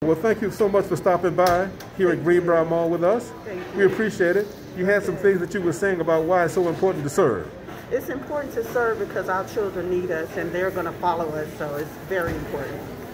Well, thank you so much for stopping by here at Greenbriar Mall with us. Thank you. We appreciate it. You had some things that you were saying about why it's so important to serve. It's important to serve because our children need us and they're going to follow us, so it's very important.